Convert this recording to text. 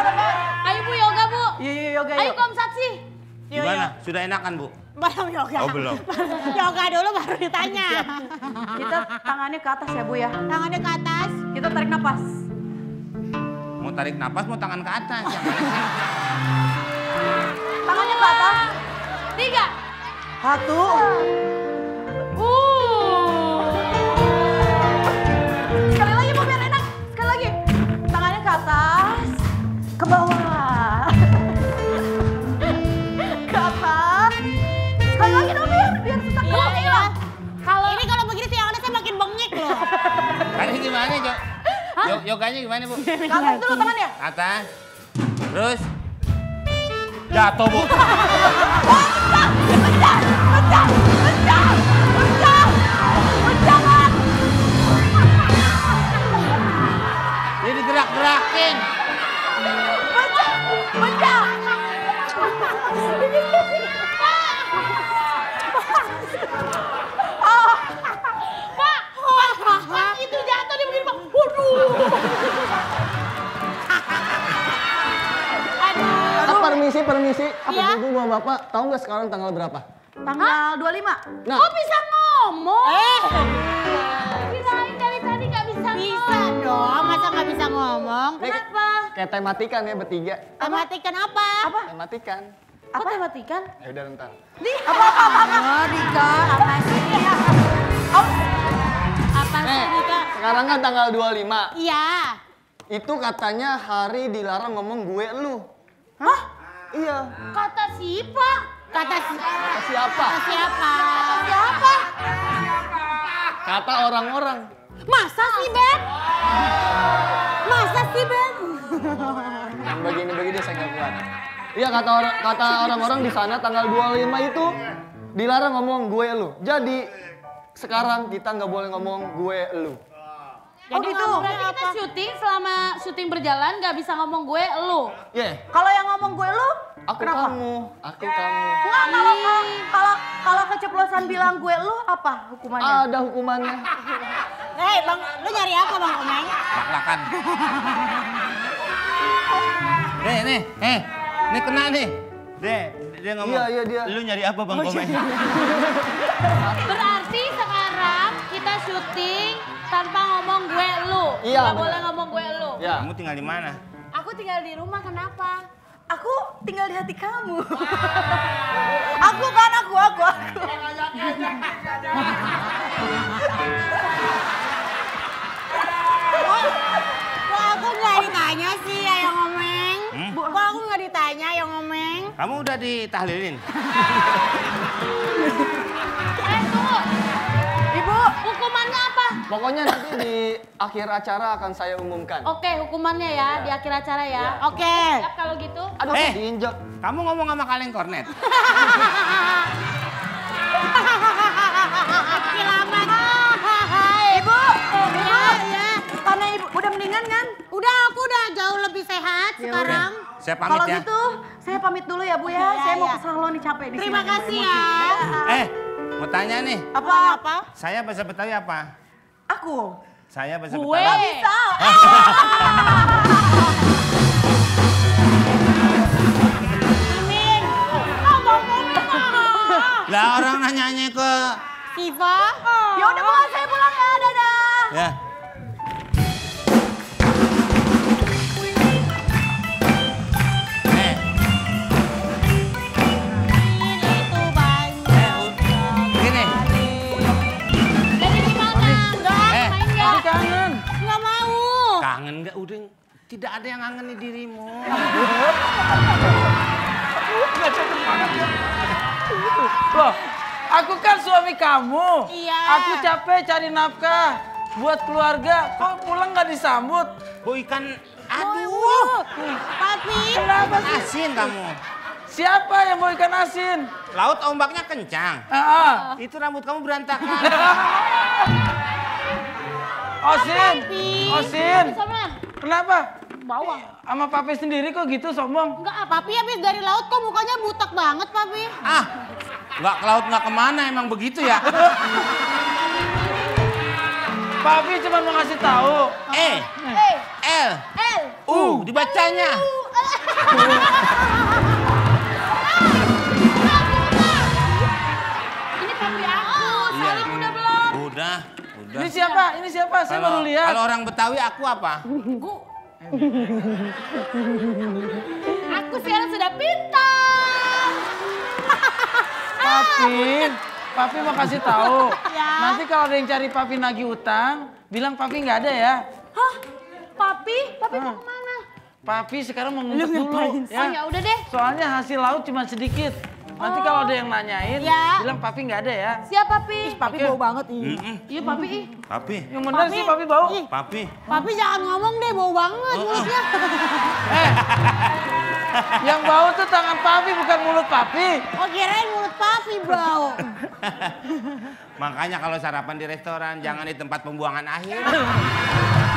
Ayo Bu yoga Bu. Iya yoga Ayo yuk. Kom Satsi. Gimana? Sudah enakan Bu? Belum yoga. Oh belum. Yoga dulu baru ditanya. Kita tangannya ke atas ya Bu ya. Tangannya ke atas. Kita tarik napas. Mau tarik napas mau tangan ke atas. Yang mana sih? Tangannya ke atas. 3. 1. Sekali lagi Bu biar enak. Sekali lagi. Tangannya ke atas. Ke bawah. Ke atas. Sekali lagi dong biar sesak Iya, dulu. iya. Ini kalau begini sih yang ada saya makin bengek loh. Tadi gimana Jo? Yoganya gimana Bu? Ke atas dulu tangannya. Atas. Terus. Jatuh Bu. Ini digerak-gerakin. Pecah. Pak itu jatuh dia begini Pak. Waduh. Permisi. Apa Iya? dulu Bapak, tahu nggak sekarang tanggal berapa? Tanggal 25. Nah, Kok bisa ngomong? Kirain dari tadi nggak bisa Bisa ngomong. dong, masa nggak bisa ngomong? Kenapa? kayak tematikan ya bertiga. Tematikan apa? Tematikan. Kok tematikan? Ya udah bentar. Oh, Dika, apa sih? Apa sih, Dika? Sekarang kan tanggal 25. Iya. Itu katanya hari dilarang ngomong gue lu. Hah? Iya. Kata siapa? Kata Siapa? siapa? Siapa? Kata orang-orang. Masa sih, Ben? Masa sih, Ben? Yang begini-begini saya nggak kuat. Iya kata orang-orang di sana tanggal 25 itu dilarang ngomong gue lu. Jadi sekarang kita nggak boleh ngomong gue lu. Jadi Gitu. ngomongnya Berarti kita apa? syuting selama syuting berjalan nggak bisa ngomong gue lu. Yeah. Kalau yang ngomong gue lu, Aku kenapa? kamu, aku kamu. Enggak, kalau keceplosan bilang gue lu apa hukumannya? Ada hukumannya. Hei, Bang, lu nyari apa, Bang Komeng? Lak-lakan. Nih kena nih. Dia ngomong. Iya, dia. Lu nyari apa Bang Komeng? Berarti sekarang kita syuting tanpa ngomong gue lu. Iya, Nggak benar. boleh ngomong gue lu. Ya. Kamu tinggal di mana? Aku tinggal di rumah, kenapa? Aku tinggal di hati kamu. aku. Kok aku nggak ditanya sih, ya yang Komeng? Kok aku nggak ditanya, yang Komeng? Kamu udah ditahlilin? Tunggu. Ibu, Hukumannya apa? Pokoknya nanti di akhir acara akan saya umumkan. Oke, hukumannya ya di akhir acara ya. Oke. Siap kalau gitu. Aduh, Eh. diinjak. Kamu ngomong sama kaleng kornet? Kilamat. Ibu, Ya. karena ibu udah mendingan kan? Udah, aku udah jauh lebih sehat sekarang. Saya pamit Kalau ya. gitu, saya pamit dulu ya Bu ya. Iya, Saya mau iya. ke salon nih capek di sini. Terima kasih ya. Mau tanya nih. Apa? Saya bahasa Betawi apa? Aku. Saya bahasa Gue. Betawi. Bisa. Miming. Abang Lah orang nanyanya ke... Siva. Ya udah Bu, saya pulang ya. Dadah. Ya. Itu banyak. Gini. Jadi gimana? Enggak, Eh. main nggak? Kangen. Nggak mau. Kangen nggak? Udah tidak ada yang kangen di dirimu. Loh, aku kan suami kamu. Iya. Aku capek cari nafkah buat keluarga. Kok pulang nggak disambut? Bu ikan, aduh, Papi. Kenapa sih? asin kamu. Siapa yang mau ikan asin? Laut ombaknya kencang. Itu rambut kamu berantakan. Osin, Osin. Sama Kenapa? bawang. Sama papi sendiri kok gitu sombong? Enggak, Papi habis dari laut kok mukanya butak banget, Papi. Ah, nggak ke laut nggak kemana, emang begitu ya? Papi cuma mau ngasih tahu. E, L, U, dibacanya. Ini papi aku. Salim udah belum? Udah. Ini siapa? Ini siapa? Saya baru lihat. Kalau orang Betawi aku apa? Aku sekarang sudah pintar. Papi mau kasih tahu. Nanti kalau ada yang cari papi nagih utang, bilang papi nggak ada ya. Hah? Papi? Papi mau kemana? Papi sekarang mau ngumpet dulu. Oh ya udah deh. Soalnya hasil laut cuma sedikit. Nanti kalau ada yang nanyain, bilang papi nggak ada ya. Siap papi. Papi bau banget ih. Iya papi. Papi. Yang bener sih papi bau. Papi. Papi jangan ngomong deh, bau banget mulutnya. Yang bau tuh tangan papi bukan mulut papi. Oh kirain mulut papi bau. Makanya kalau sarapan di restoran jangan di tempat pembuangan akhir.